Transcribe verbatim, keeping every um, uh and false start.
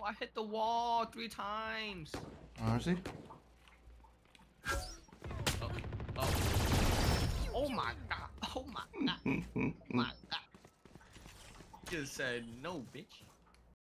I hit the wall three times. Oh, is he? Oh, oh. Oh my god. Oh my god. Oh my god. Just said no, bitch.